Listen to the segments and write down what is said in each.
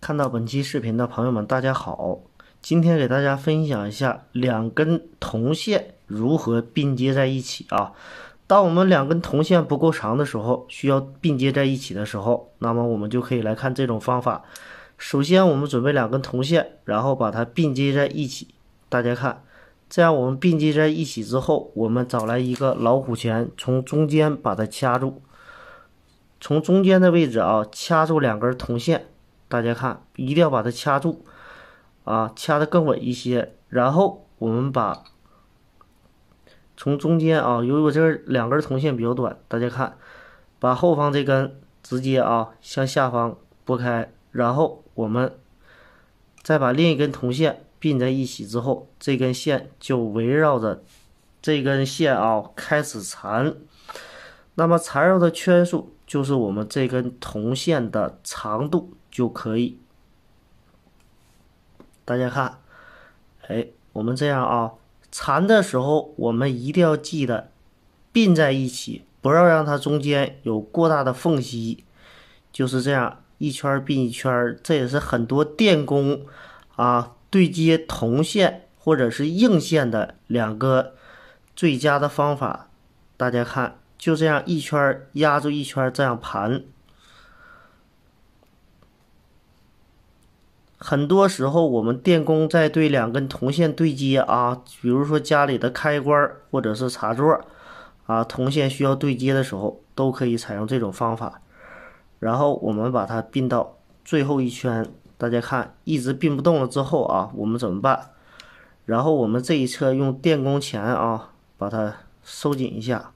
看到本期视频的朋友们，大家好！今天给大家分享一下两根铜线如何并接在一起啊。当我们两根铜线不够长的时候，需要并接在一起的时候，那么我们就可以来看这种方法。首先我们准备两根铜线，然后把它并接在一起。大家看，这样我们并接在一起之后，我们找来一个老虎钳，从中间把它掐住，从中间的位置啊掐住两根铜线。大家看，一定要把它掐住啊，掐得更稳一些。然后我们把从中间啊，由于我这两根铜线比较短，大家看，把后方这根直接啊向下方拨开，然后我们再把另一根铜线并在一起之后，这根线就围绕着这根线啊开始缠。那么缠绕的圈数就是我们这根铜线的长度就可以。大家看，我们这样啊，缠的时候我们一定要记得并在一起，不要让它中间有过大的缝隙。就是这样一圈并一圈，这也是很多电工啊对接铜线或者是硬线的两个最佳的方法。大家看，就这样一圈压住一圈，这样盘。很多时候我们电工在对两根铜线对接啊，比如说家里的开关或者是插座啊，铜线需要对接的时候，都可以采用这种方法。然后我们把它并到最后一圈，大家看一直并不动了之后啊，我们怎么办？然后我们这一侧用电工钳啊把它收紧一下，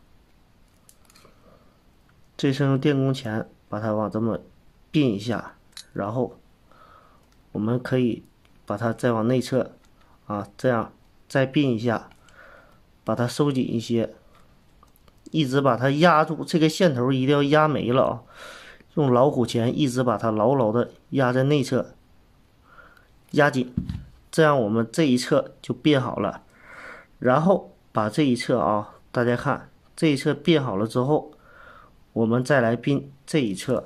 这侧用电工钳把它往这么并一下，然后我们可以把它再往内侧啊，这样再并一下，把它收紧一些，一直把它压住，这个线头一定要压没了啊，用老虎钳一直把它牢牢的压在内侧，压紧，这样我们这一侧就并好了。然后把这一侧啊，大家看这一侧并好了之后，我们再来并这一侧，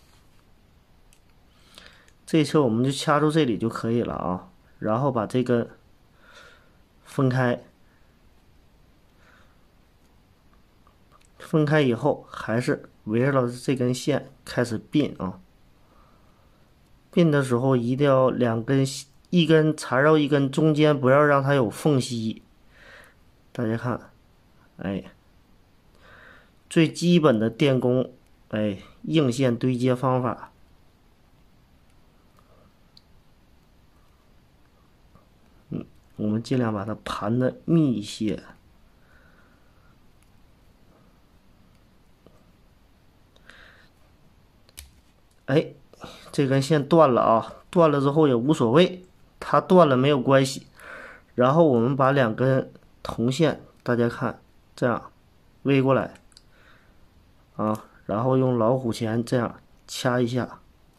这一侧我们就掐住这里就可以了啊。然后把这根分开，分开以后还是围绕着这根线开始并啊。并的时候一定要两根，一根缠绕一根，中间不要让它有缝隙。大家看，最基本的电工硬线对接方法。我们尽量把它盘的密一些。这根线断了啊，断了之后也无所谓，它断了没有关系。然后我们把两根铜线，大家看，这样围过来啊，然后用老虎钳这样掐一下。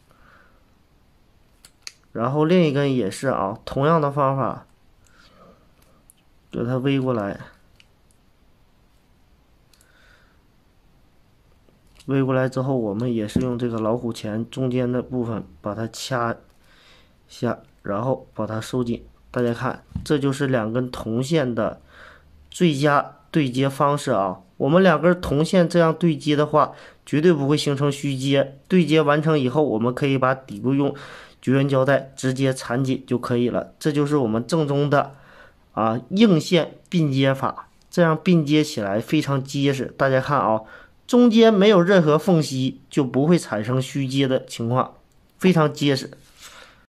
然后另一根也是啊，同样的方法，给它围过来，围过来之后，我们也是用这个老虎钳中间的部分把它掐下，然后把它收紧。大家看，这就是两根铜线的最佳对接方式啊。我们两根铜线这样对接的话，绝对不会形成虚接。对接完成以后，我们可以把底部用绝缘胶带直接缠紧就可以了。这就是我们正宗的硬线并接法，这样并接起来非常结实。大家看啊，中间没有任何缝隙，就不会产生虚接的情况，非常结实。